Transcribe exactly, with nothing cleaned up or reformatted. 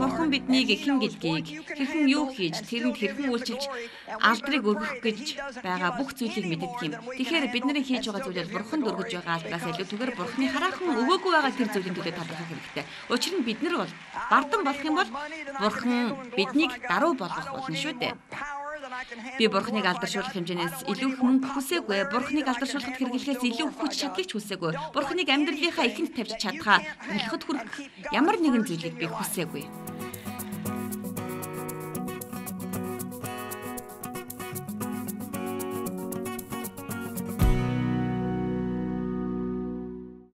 Бурхан биднийг хэн гэдгийг, хэрхэн юу хийж, тэрэнд хэрхэн үйлчилж алдрыг өргөх гэж байгаа бүх зүйлийг мэддэг юм. Тэгэхээр бид нарын хийж байгаа зүйлүүд Бурханд өргөж байгаа алдраас илүүтэйгээр Бурханы хараахан өгөөгүй байгаа тэр зүйлийн төлөө талархах хэрэгтэй. Учир нь бид нар бол бардан болох юм бол Бурхан биднийг даруй болгох болно шүү дээ. Би Бурханыг алдаршуулах хэмжээнээс илүү их мөнгө хүсээгүй. Бурханыг алдаршуулахад хэрэглэхээс илүү хүч чадлыг ч хүсээгүй. Бурханыг амьдралынхаа эхэнд тавьж чадхаа болоход хүрэх ямар нэгэн зүйлийг би хүсээгүй.